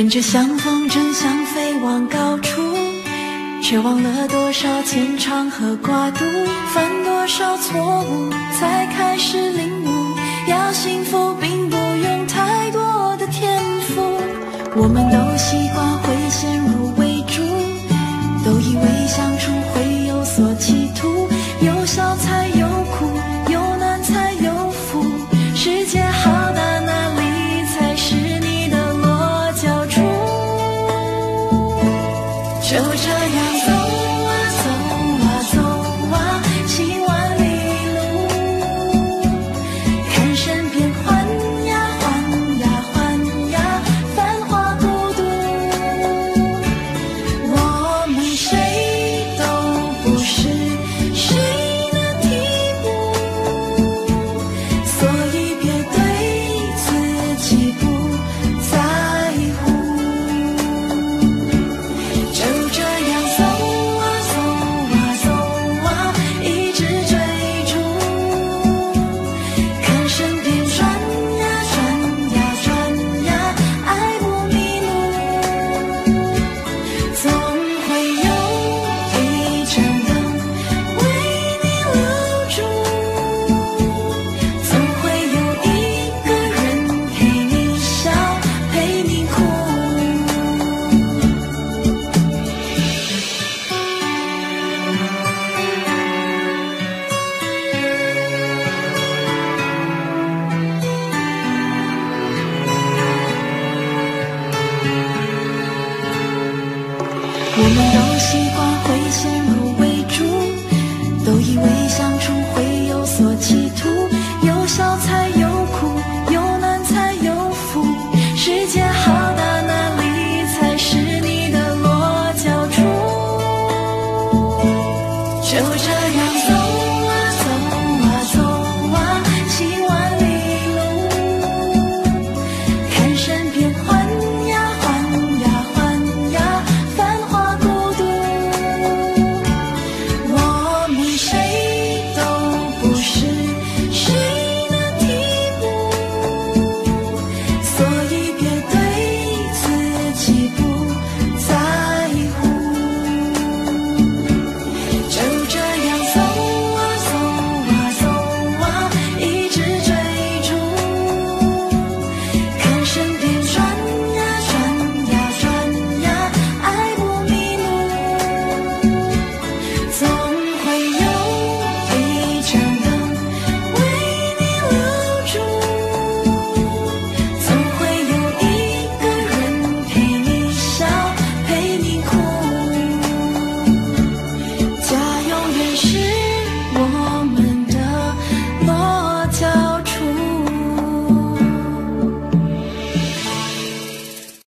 人这相逢正想飞往高处，却忘了多少牵肠和挂肚，犯多少错误才开始领悟，要幸福并不用太多的天赋。我们都习惯会先入为主，都以为相处会有所企图，有笑才有哭，有难才有福，世界好大，哪里才是你的落脚处？就这样走啊走啊走啊，行万里路，看身边换呀换呀换呀，繁华孤独。我们谁都不是谁的替补，所以别对自己不在乎。就这样走啊走啊走啊，一直追逐，看身边转呀转呀转呀，爱不迷路。总会有一盏灯为你留住，总会有一个人陪你笑陪你哭。我们都习惯会先入为主，都以为相处会有所企图，有笑才有哭，有难才有福，世界好大，哪里才是你的落脚处？就这样走啊走啊走啊，行万里路，看身边换呀换呀换呀，繁华孤独。我们谁都不是谁的替补，所以别对自己不